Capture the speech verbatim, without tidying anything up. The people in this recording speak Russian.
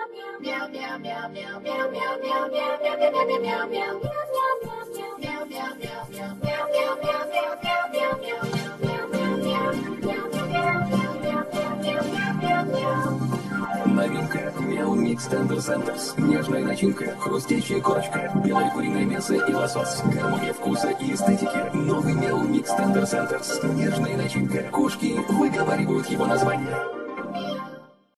Новинка. Meow Mix Tender Centers. Нежная начинка, хрустящая корочка, белое куриное мясо и лосось. Гармония вкуса и эстетики. Новый Meow Mix Tender Centers. Нежная начинка. Кошки выговаривают его название.